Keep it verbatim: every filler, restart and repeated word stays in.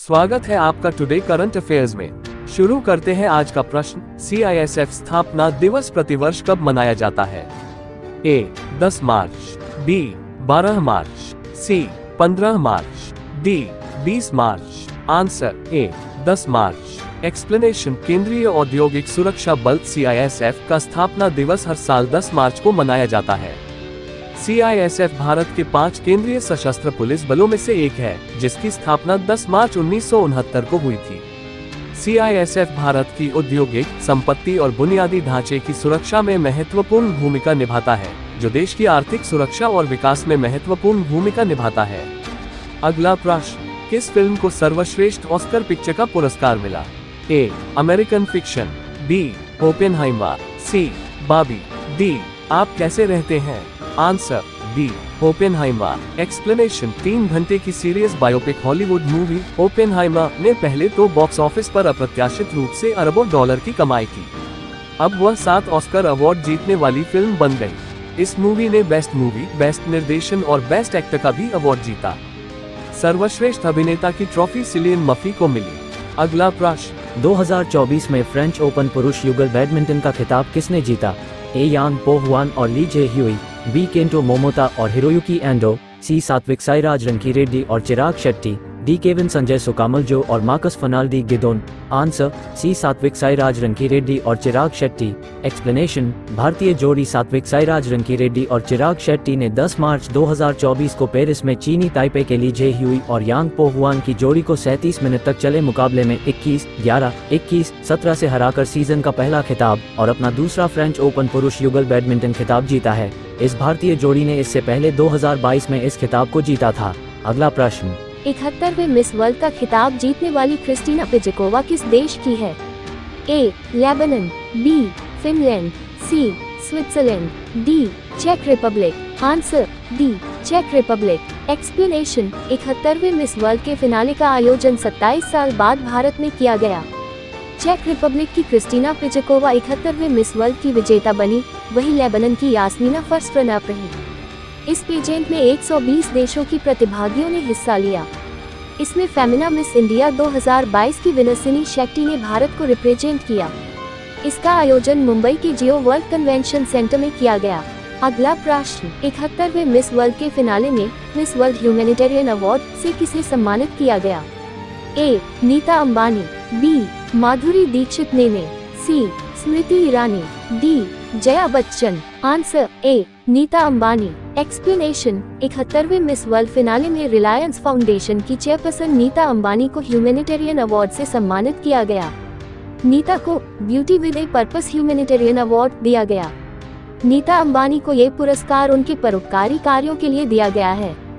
स्वागत है आपका टुडे करंट अफेयर्स में। शुरू करते हैं आज का प्रश्न। सी आई एस एफ स्थापना दिवस प्रतिवर्ष कब मनाया जाता है? ए दस मार्च, बी बारह मार्च, सी पंद्रह मार्च, डी बीस मार्च। आंसर ए दस मार्च। एक्सप्लेनेशन। केंद्रीय औद्योगिक सुरक्षा बल सी आई एस एफ का स्थापना दिवस हर साल दस मार्च को मनाया जाता है। C I S F Bharat के पांच केंद्रीय सशस्त्र पुलिस बलों में से एक है, जिसकी स्थापना दस मार्च उन्नीस सौ उनहत्तर को हुई थी। C I S F Bharat की औद्योगिक संपत्ति और बुनियादी ढांचे की सुरक्षा में महत्वपूर्ण भूमिका निभाता है, जो देश की आर्थिक सुरक्षा और विकास में महत्वपूर्ण भूमिका निभाता है। अगला प्रश्न। किस फिल्म को सर्वश्रेष्ठ ऑस्कर पिक्चर का पुरस्कार मिला? A American fiction, B Oppenheimer, C Barbie, D आप कैसे रहते हैं। Answer B Oppenheimer. एक्सप्लेनेशन। तीन घंटे की serious biopic Hollywood movie Oppenheimer ने पहले तो बॉक्स ऑफिस पर अप्रत्याशित रूप से अरबों डॉलर की कमाई की। अब वह सात ऑस्कर अवार्ड जीतने वाली फिल्म बन गई। इस मूवी ने बेस्ट मूवी, बेस्ट निर्देशन और बेस्ट एक्टर का भी अवार्ड जीता। सर्वश्रेष्ठ अभिनेता की ट्रॉफी सिलियन मर्फी को मिली। अगला प्रश्न। दो हज़ार चौबीस में फ्रेंच ओपन पुरुष युगल बैडमिंटन का खिताब किसने जीता? ए यांग पो हुआन और Lee Jhe Huei, B Kento Momota और Hiroyuki Endo, C Satwik Sairaj Rankireddy और Chirag Shetty, D Kevin Sanjaya Sukamuljo और Marcus Fernaldi Gideon. Answer C Satwik Sairaj Rankireddy और चिराग शेट्टी। एक्सप्लेनेशन। भारतीय जोड़ी सात्विक साईराज रंकीरेड्डी और चिराग शेट्टी ने दस मार्च दो हज़ार चौबीस को पेरिस में चीनी ताइपे के ली जे ह्यूई और यांग पो हुआन की जोड़ी को सैंतीस मिनट तक चले मुकाबले में इक्कीस ग्यारह, इक्कीस सत्रह से हराकर सीजन का पहला खिताब और अपना दूसरा फ्रेंच ओपन पुरुष युगल बैडमिंटन खिताब जीता है। इस भारतीय जोड़ी ने इससे पहले दो हज़ार बाईस में इस खिताब को जीता था। अगला प्रश्न। इकहत्तरवें मिस वर्ल्ड का खिताब जीतने वाली क्रिस्टीना पिजकोवा किस देश की है? A Lebanon, B Finland, C Switzerland, D चेक रिपब्लिक। आंसर डी चेक रिपब्लिक। एक्सप्लेनेशन। इकहत्तरवें मिस वर्ल्ड के फिनाले का आयोजन सत्ताईस साल बाद भारत में किया गया। चेक रिपब्लिक की क्रिस्टीना पिजकोवा इकहत्तरवें मिस वर्ल्ड की विजेता बनी, वहीं लेबनान की यास्मीना फर्स्ट रनर रही। इस पेजेंट में एक सौ बीस देशों की प्रतिभागियों ने हिस्सा लिया। इसमें फेमिना मिस इंडिया दो हज़ार बाईस की विनसिनी शेट्टी ने भारत को रिप्रेजेंट किया। इसका आयोजन मुंबई के जियो वर्ल्ड कन्वेंशन सेंटर में किया गया। अगला प्रश्न। इकहत्तरवें मिस वर्ल्ड के फिनाले में मिस वर्ल्ड ह्यूमैनिटेरियन अवार्ड से किसे सम्मानित किया गया? A Nita Ambani, B Madhuri Dixit Nene, C Smriti Irani, D Jaya Bachchan. Answer A Nita Ambani. Explanation. इकहत्तरवें मिस वर्ल्ड फिनाले में रिलायंस फाउंडेशन की चेयरपर्सन नीता अंबानी को ह्यूमैनिटेरियन अवार्ड से सम्मानित किया गया। नीता को beauty with a purpose humanitarian award दिया गया। नीता अंबानी को ये पुरस्कार उनके परोपकारी कार्यों के लिए दिया गया है।